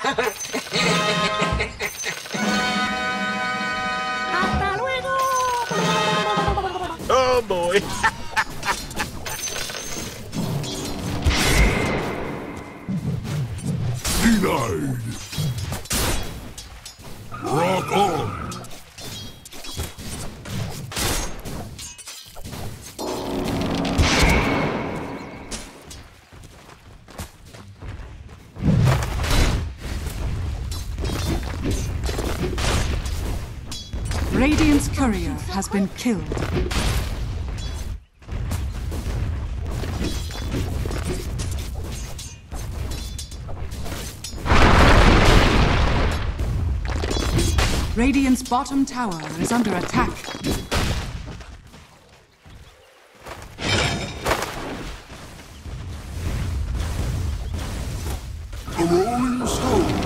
¡Hasta luego! Oh boy. Denied. Rock on. Radiant's courier has been killed. Radiant's bottom tower is under attack. A rolling stone.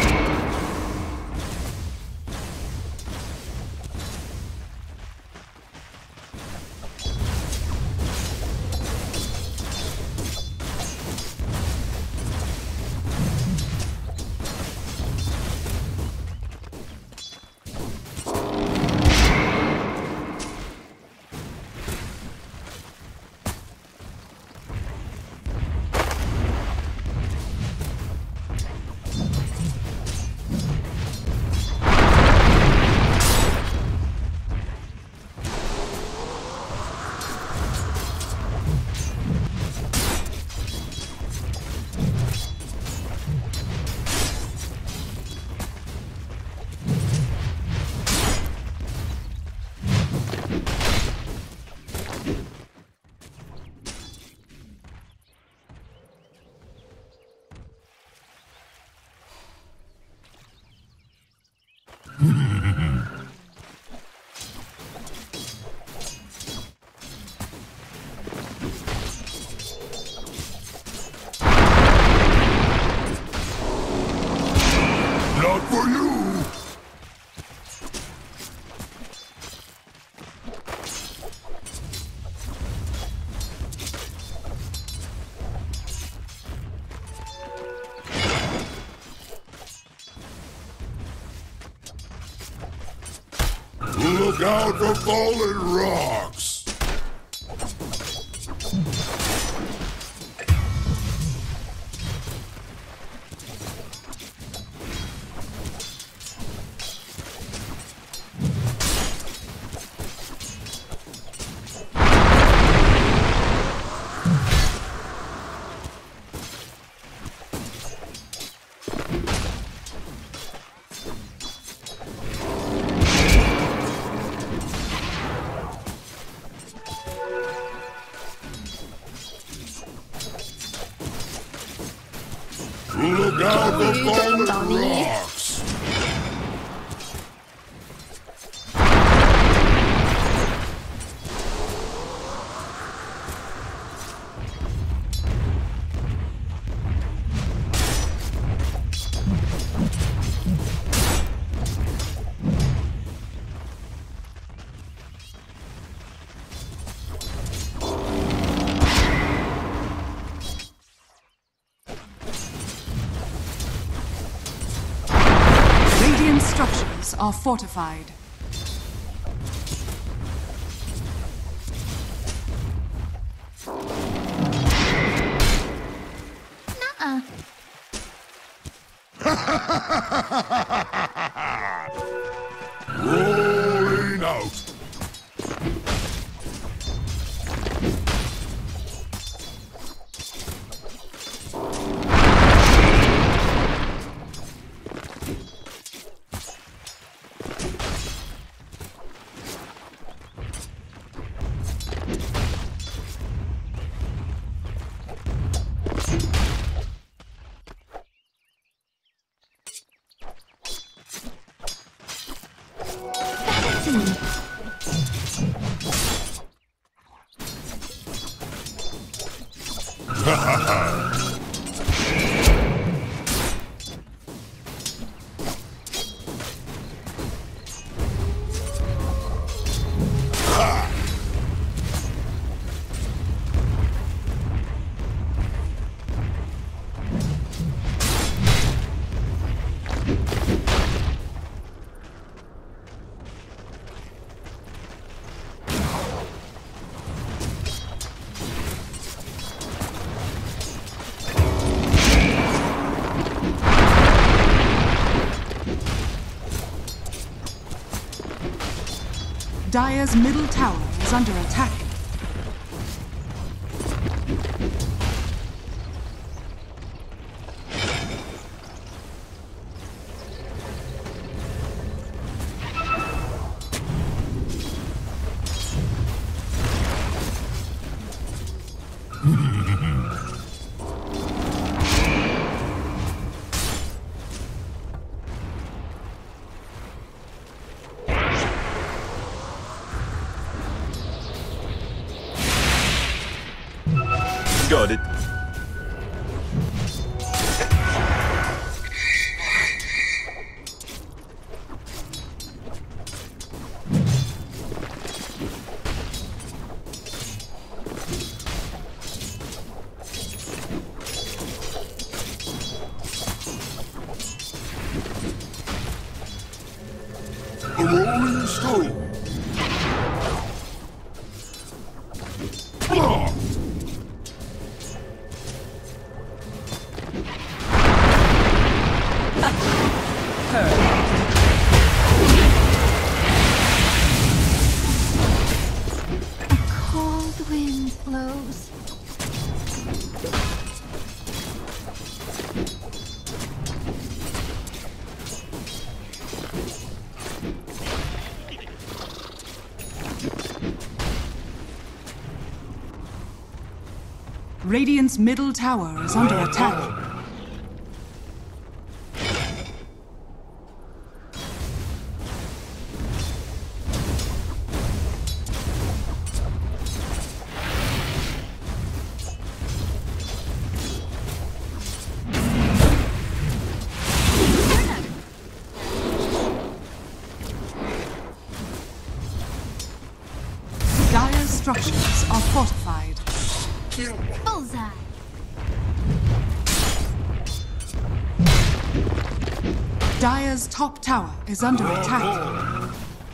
Not for you! Look out for fallen rocks! Look out for fallen rocks! Radiant structures are fortified. Nuh-uh. Rolling out! Dire's middle tower is under attack. Got it. A rolling stone. Cold wind blows. Radiant's middle tower is under attack. Dire's structures are fortified. Bullseye. Dire's top tower is under attack.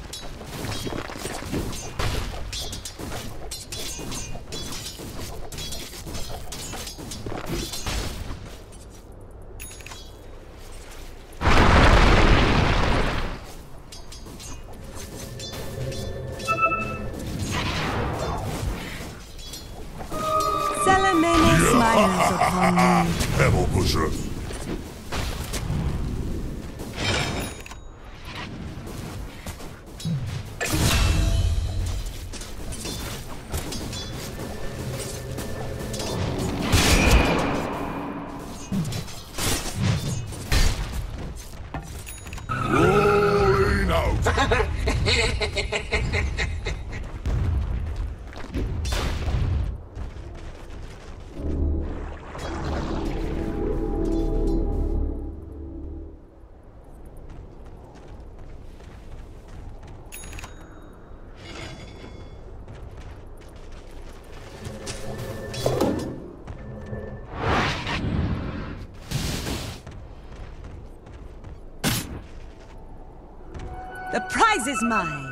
Salamene smiles upon me. Pebble pusher. Rolling out. The prize is mine.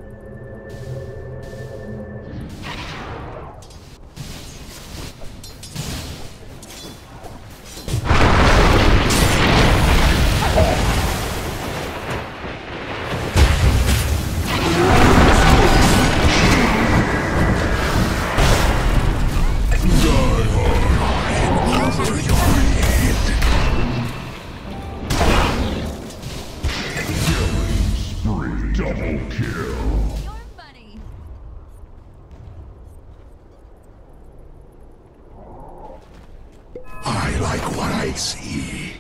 Double kill. Your buddy. I like what I see.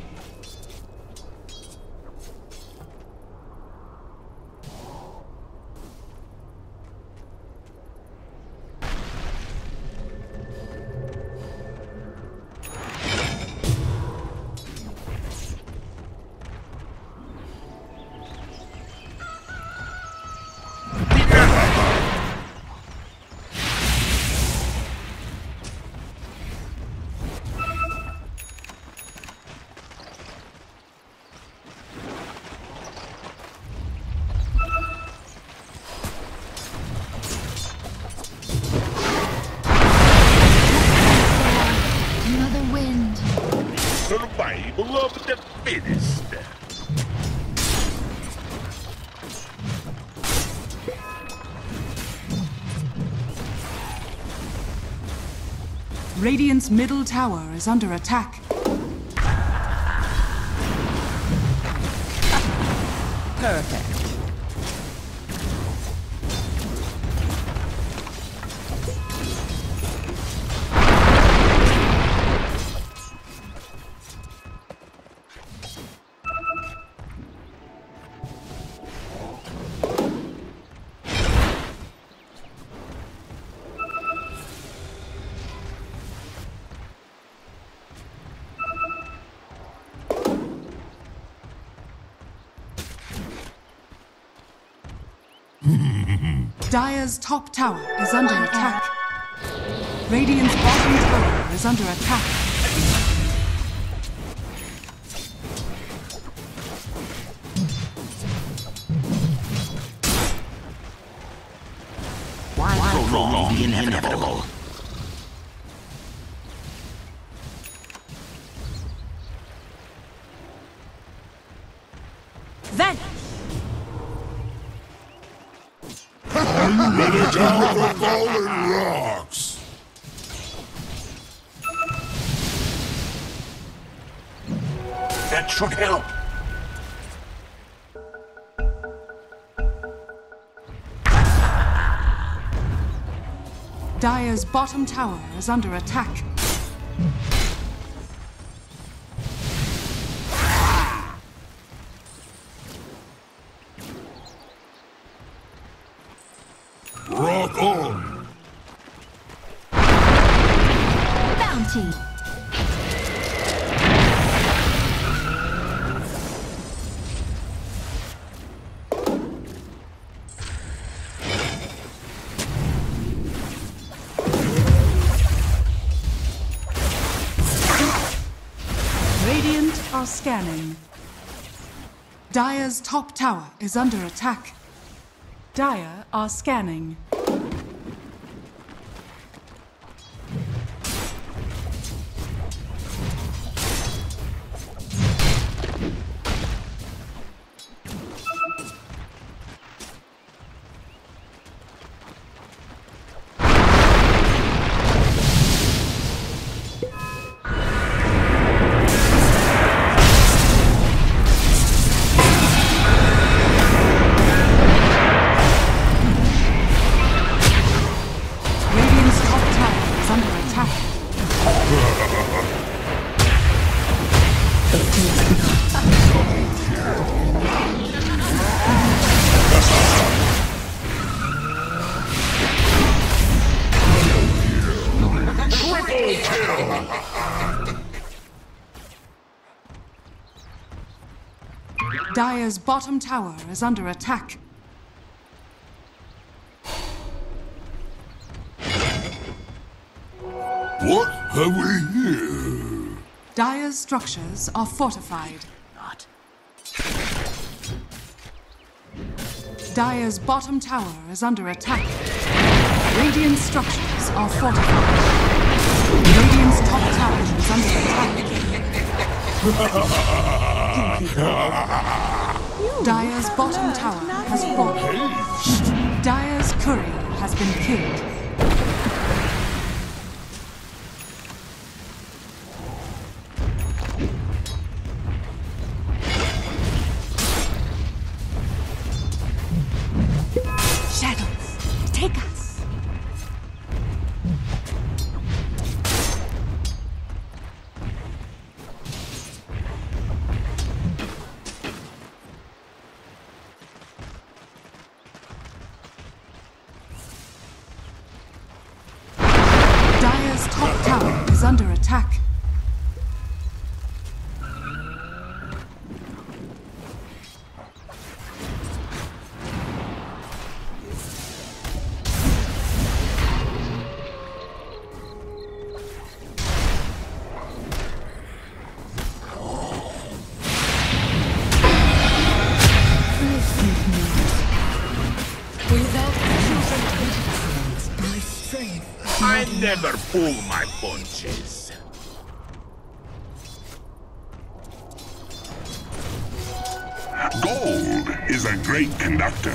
Another wind. Survival of the fittest. Radiant's middle tower is under attack. Perfect. Dire's top tower is under attack. Radiant's bottom tower is under attack. Why prolong the inevitable? Vanish! Ready down the fallen rocks. That should help. Dire's bottom tower is under attack. Rock on. Bounty. Radiant are scanning. Dire's top tower is under attack. Dire are scanning. Dire's bottom tower is under attack. What have we here? Dire's structures are fortified. Not. Dire's bottom tower is under attack. Radiant structures are fortified. Radiant's top tower is under attack. Dire's bottom tower has fallen. Dire's courier has been killed. Shadows, take us! Dire's top tower is under attack. I never pull my punches. Gold is a great conductor.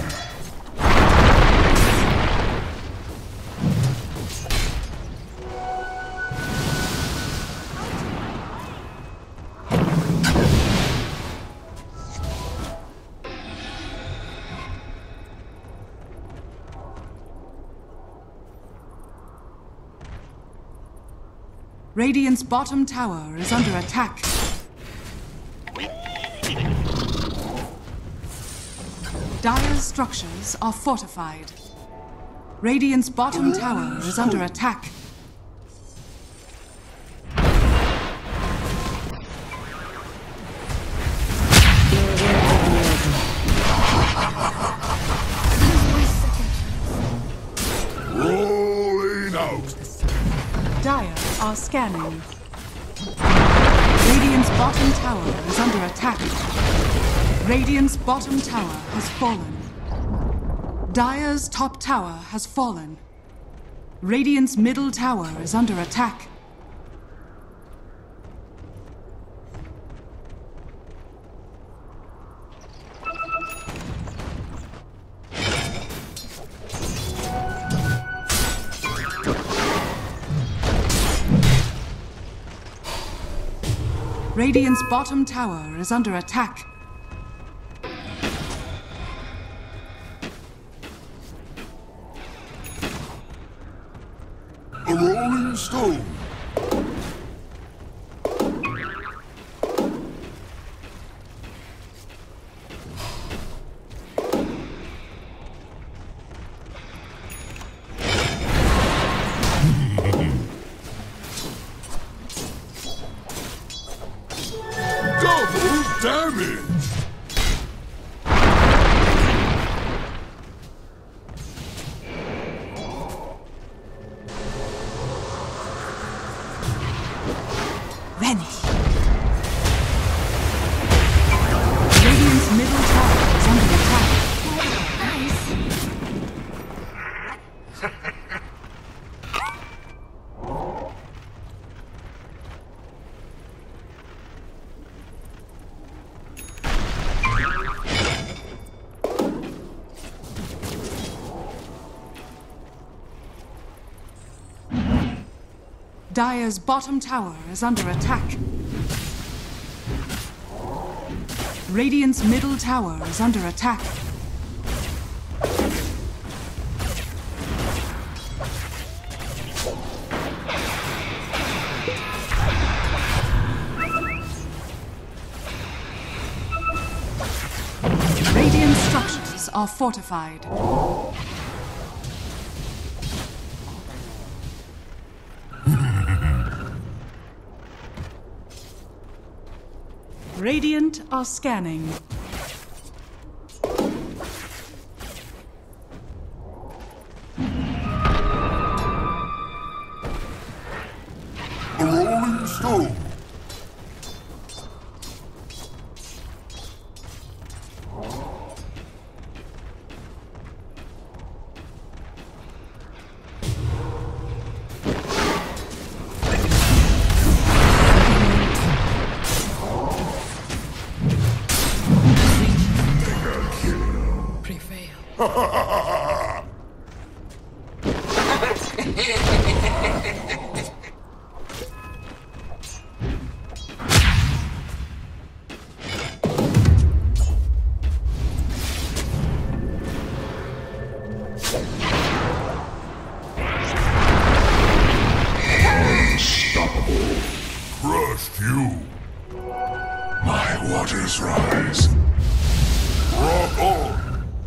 Radiant's bottom tower is under attack. Dire's structures are fortified. Radiant's bottom tower is under attack. Rolling out. Dire are scanning. Radiant's bottom tower is under attack. Radiant's bottom tower has fallen. Dire's top tower has fallen. Radiant's middle tower is under attack. Radiant's bottom tower is under attack. A rolling stone. Double damage. Vanish. Radiant's middle tower is under attack. Dire's bottom tower is under attack. Radiant's middle tower is under attack. Radiant structures are fortified. Radiant are scanning. A rolling stone. Unstoppable. Crushed you. My waters rise. Rock on.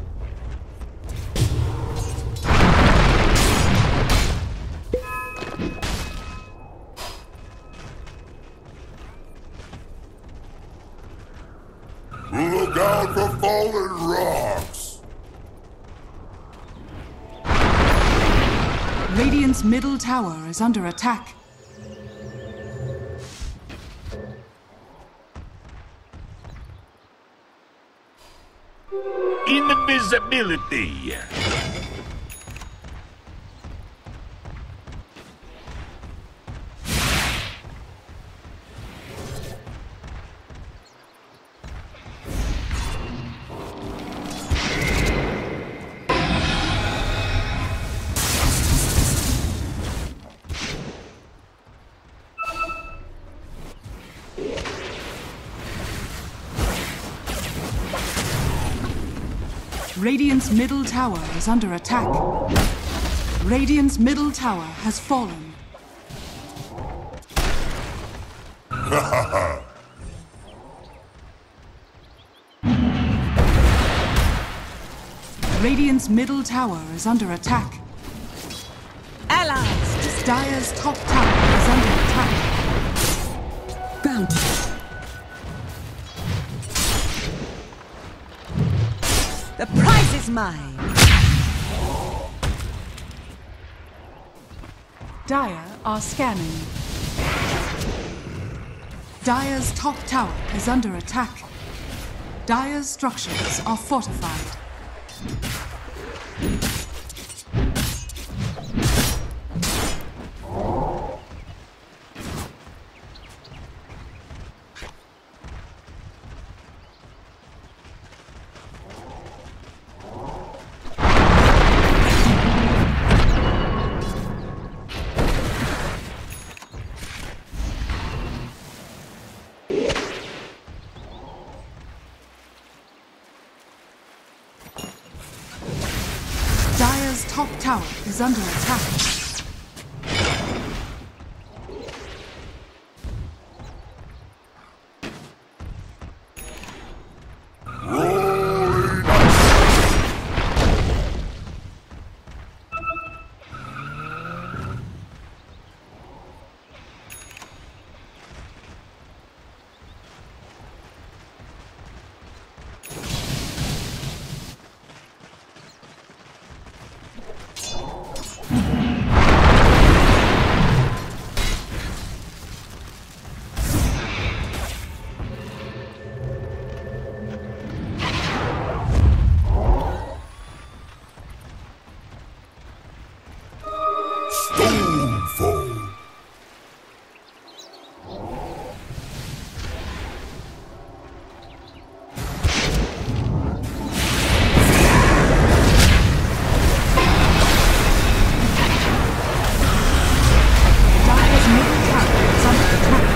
Look out for fallen rocks. Radiant's middle tower is under attack. Invisibility. Radiant's middle tower is under attack. Radiant's middle tower has fallen. Radiant's middle tower is under attack. Allies! Dire's top tower is under attack. Bounty. The prize is mine. Dire are scanning. Dire's top tower is under attack. Dire's structures are fortified. Dire's top tower is under attack. Stonefall. Dire's middle tower is under attack.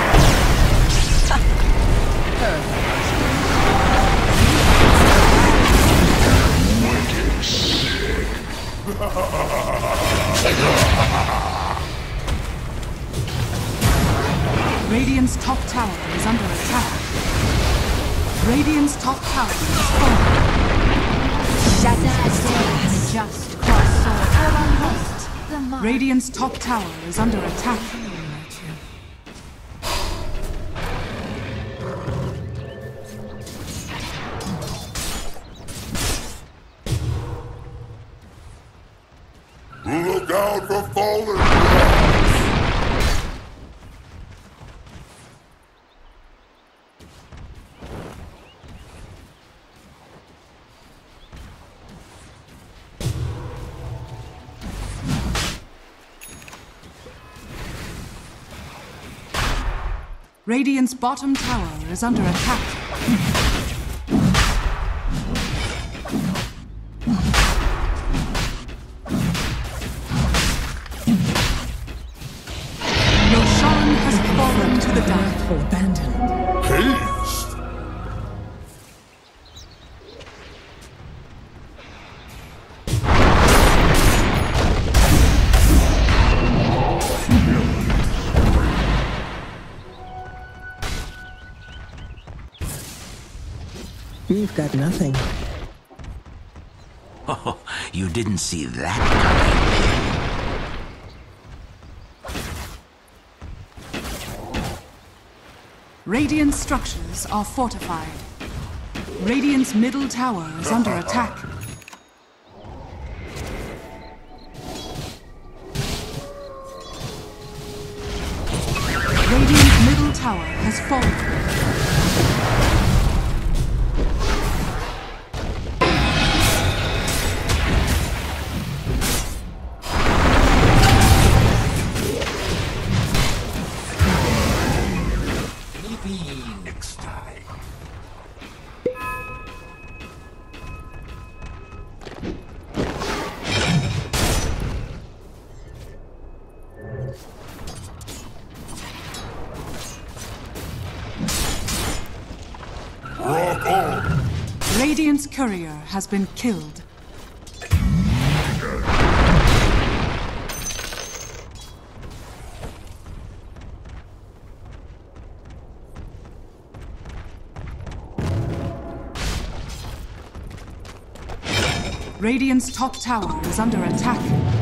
Radiant's top tower is under attack. Radiant's top tower is falling. Just cross or unlost the mind. Radiant's top tower is under attack. Look out for fallen rocks. Radiant's bottom tower is under attack. Roshan has fallen to the dark. Or abandoned. Haste. You've got nothing. Oh, you didn't see that coming. Radiant structures are fortified. Radiant's middle tower is under attack. Radiant's middle tower has fallen. Next time. Rock on. Radiant's courier has been killed. Radiant's top tower is under attack.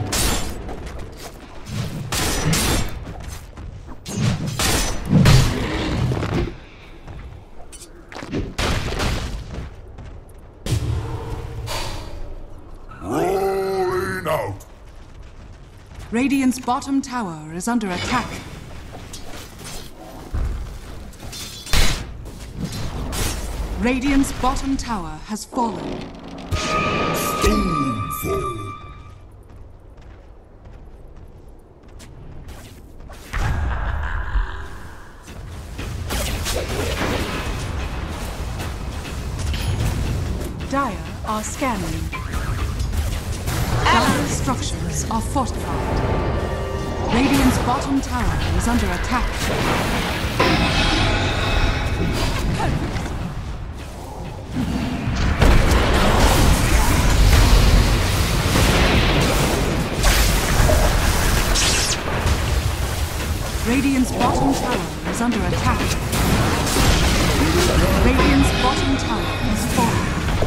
Rolling out. Radiant's bottom tower is under attack. Radiant's bottom tower has fallen. Stonefall. Dire are scanning. Dire structures are fortified. Radiant's bottom tower is under attack. Radiant's bottom tower is under attack. Radiant's bottom tower has fallen.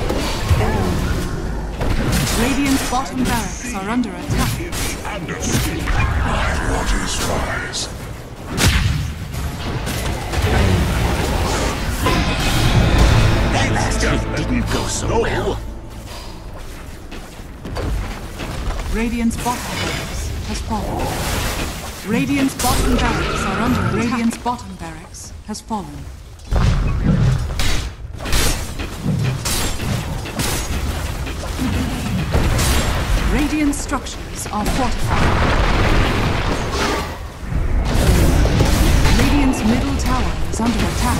Radiant's bottom barracks are under attack. Understood. My waters rise. That last hit didn't go so well. Radiant's bottom barracks has fallen. Radiant's bottom barracks are under attack. Radiant's bottom barracks has fallen. Radiant structures are fortified. Radiant's middle tower is under attack.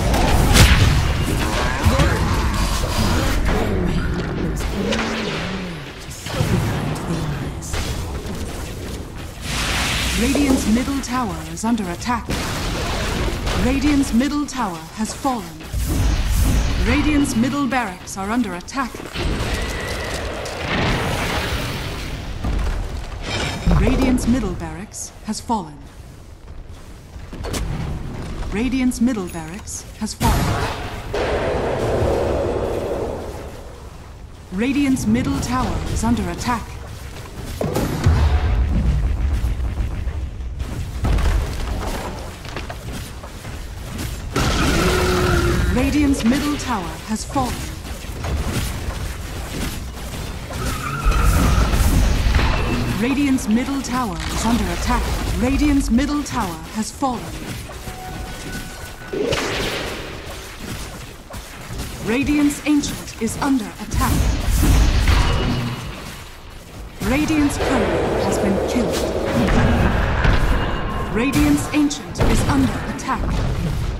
Radiant's middle tower is under attack. Radiant's middle tower has fallen. Radiant's middle barracks are under attack. Radiant's middle barracks has fallen. Radiant's middle barracks has fallen. Radiant's middle tower is under attack. Radiant's middle tower has fallen. Radiant's middle tower is under attack. Radiant's middle tower has fallen. Radiant's ancient is under attack. Radiant's courier has been killed. Radiant's ancient is under attack.